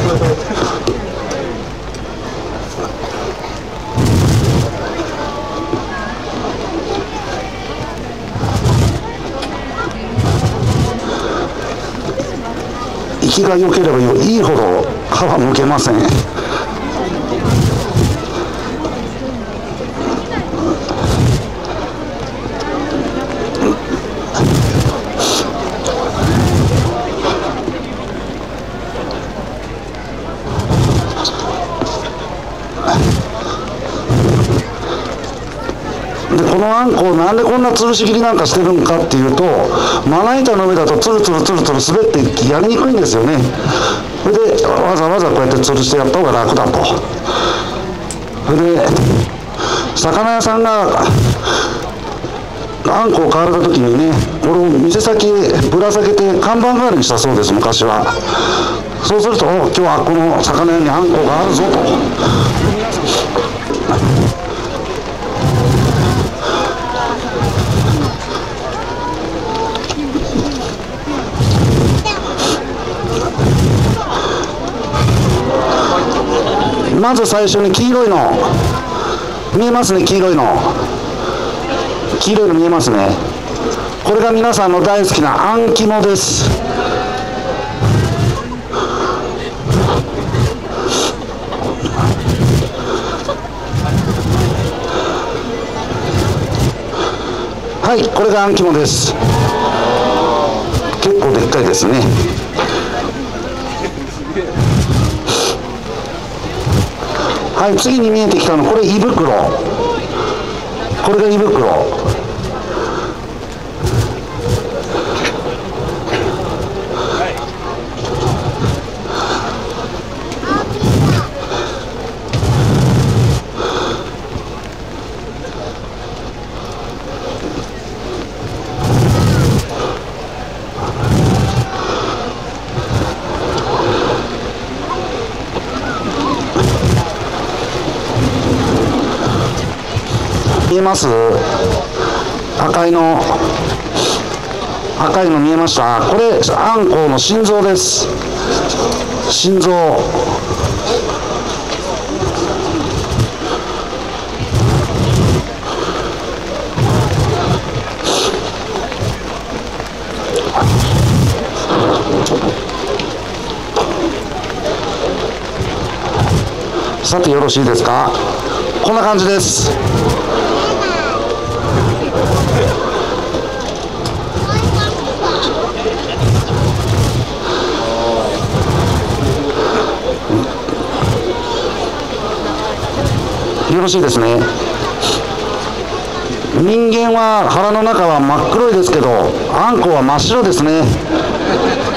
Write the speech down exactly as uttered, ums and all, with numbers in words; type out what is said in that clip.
生きが良ければいいほど歯は抜けません。でこのあんこをなんでこんな吊るし切りなんかしてるのかっていうと、まな板の上だとツルツルツルツル滑ってやりにくいんですよね。それでわざわざこうやって吊るしてやった方が楽だと。それで魚屋さんがあんこを買われた時にね、これを店先へぶら下げて看板代わりにしたそうです、昔は。そうすると今日はこの魚屋にあんこがあるぞと。まず最初に黄色いの見えますね。黄色いの黄色いの見えますね。これが皆さんの大好きなあん肝です。はい、これがあん肝です。結構でっかいですね。はい、次に見えてきたの、これ胃袋。これが胃袋。見えます？赤いの赤いの見えました？これあんこうの心臓です。心臓。さてよろしいですか？こんな感じです。よろしいですね。人間は腹の中は真っ黒いですけど、あんこは真っ白ですね。